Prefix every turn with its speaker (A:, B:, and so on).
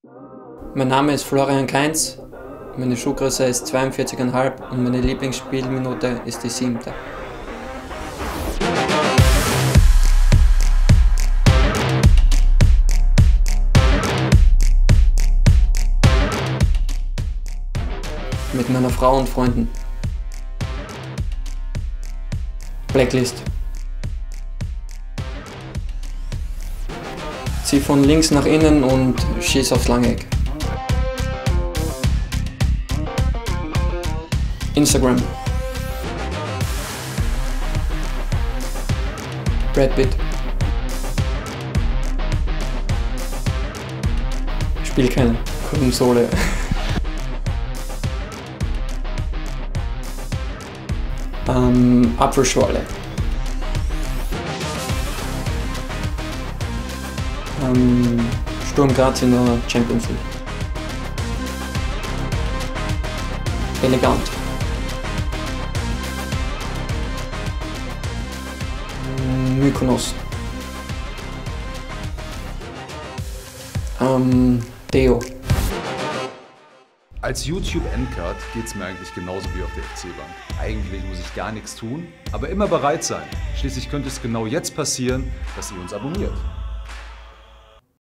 A: Mein Name ist Florian Kainz, meine Schuhgröße ist 42,5 und meine Lieblingsspielminute ist die 7. Mit meiner Frau und Freunden. Blacklist. Zieh von links nach innen und schieß aufs Langeeck. Instagram. Brad Pitt. Spiel keine Konsole. Apfelschorle. Sturm Graz in der Champions League. Elegant. Mykonos. Deo.
B: Als YouTube-Endcard geht es mir eigentlich genauso wie auf der FC-Bank. Eigentlich muss ich gar nichts tun, aber immer bereit sein. Schließlich könnte es genau jetzt passieren, dass ihr uns abonniert.